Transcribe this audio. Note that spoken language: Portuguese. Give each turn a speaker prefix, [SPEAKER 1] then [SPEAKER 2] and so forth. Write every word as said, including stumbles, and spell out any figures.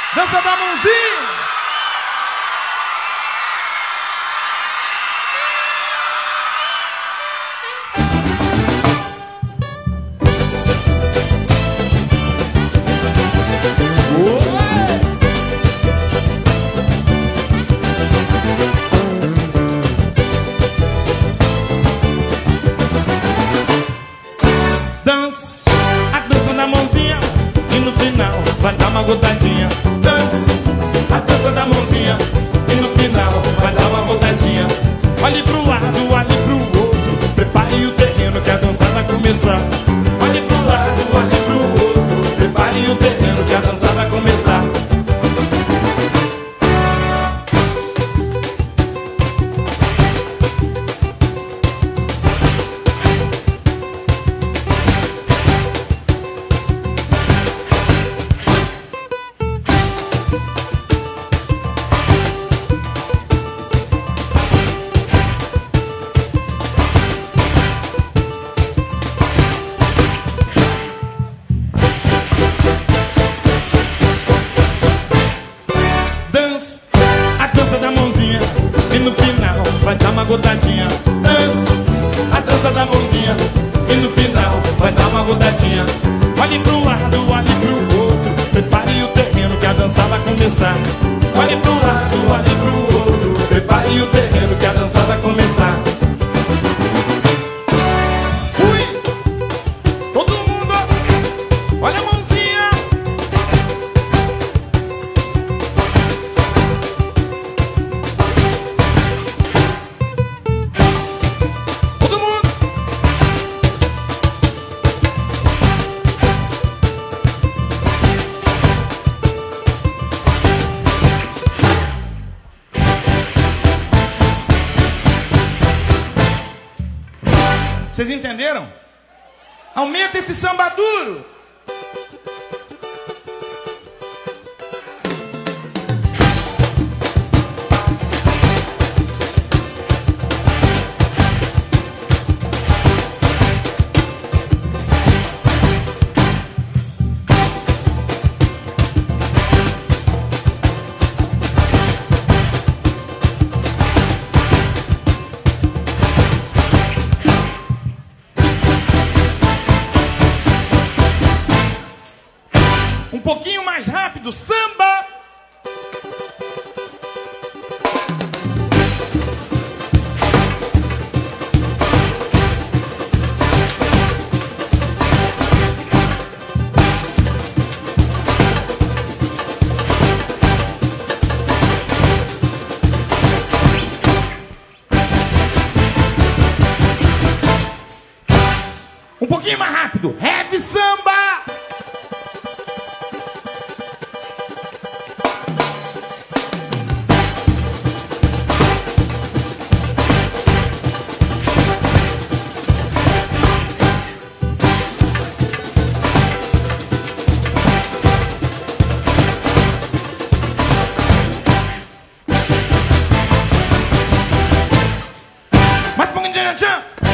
[SPEAKER 1] Dança da mãozinha. Dança, a dança da mãozinha e no final vai dar uma gotadinha. Dança, a dança da mãozinha e no final vai dar uma gotadinha. Olhe pro lado, olhe pro outro, prepare o terreno que a dança vai começar. Olhe pro lado, olhe pro outro, prepare o terreno que a dança vai começar. Vai dar uma gotadinha. Dança, a dança da mãozinha e no final vai dar uma gotadinha. Olhe pro lado, olhe pro outro, prepare o terreno que a dança vai começar. Olhe pro lado, olhe pro outro, prepare o terreno que a dança vai começar. Fui! Todo mundo, olha a mãozinha. Vocês entenderam? Aumenta esse samba duro. Um pouquinho mais rápido, samba! Um pouquinho mais rápido, heavy samba! Mais um pouquinho de tchan.